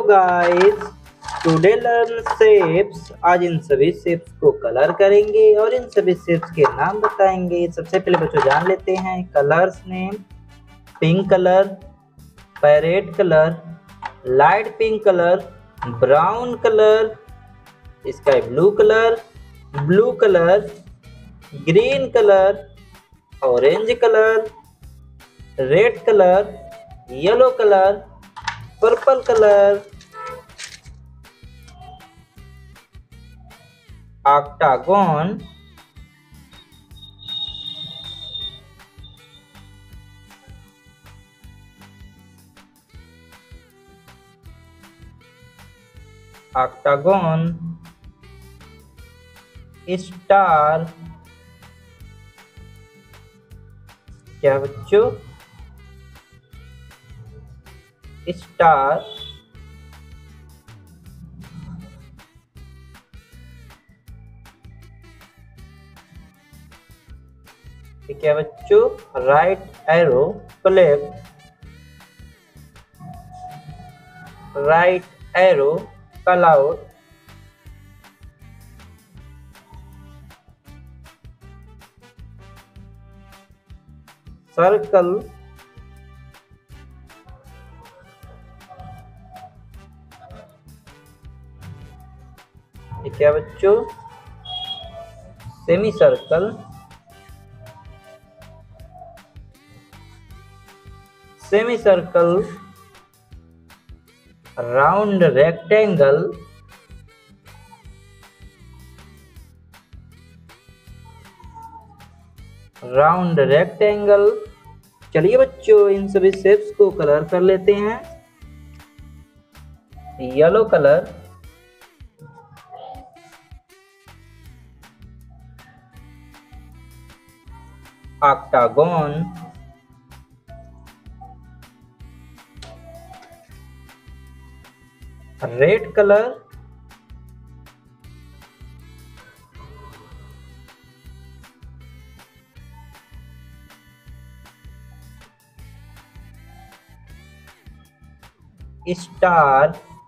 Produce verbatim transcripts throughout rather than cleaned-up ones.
Guys, today learn shapes. आज इन सभी shapes को कलर करेंगे और इन सभी शेप्स के नाम बताएंगे। सबसे पहले बच्चों जान लेते हैं colours name. Pink colour, parrot colour, light pink colour, brown colour, sky blue colour, blue colour, green colour, orange colour, red colour, yellow colour, purple colour, octagon, octagon, star, क्या बच्चों, स्टार, ठीक है बच्चों, right arrow, clip, right arrow, cloud, circle, ठीक है बच्चों, semi circle, semi circle, round rectangle, round rectangle. चलिए बच्चों इन सभी शेप्स को कलर कर लेते हैं। Yellow colour, octagon, red colour, star,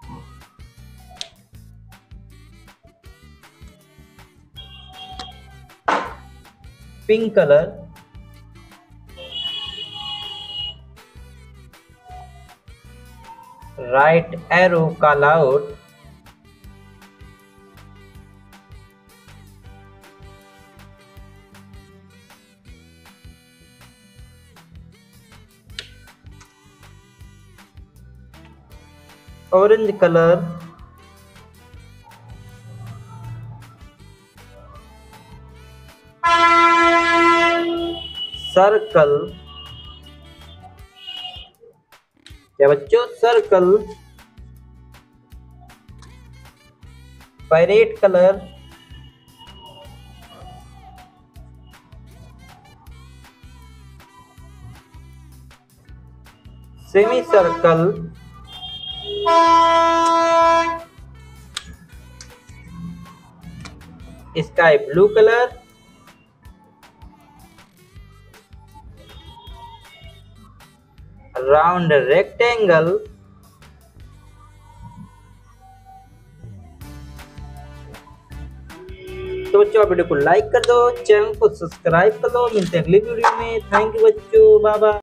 pink colour, right arrow cloud, orange colour, circle, क्या बच्चों, circle, parrot colour, semi circle, sky blue colour, round rectangle, तो बच्चों आप वीडियो को लाइक कर दो, चैनल को सब्सक्राइब कर दो। मिलते हैं अगली वीडियो में। थैंक यू बच्चों, बाय बाय।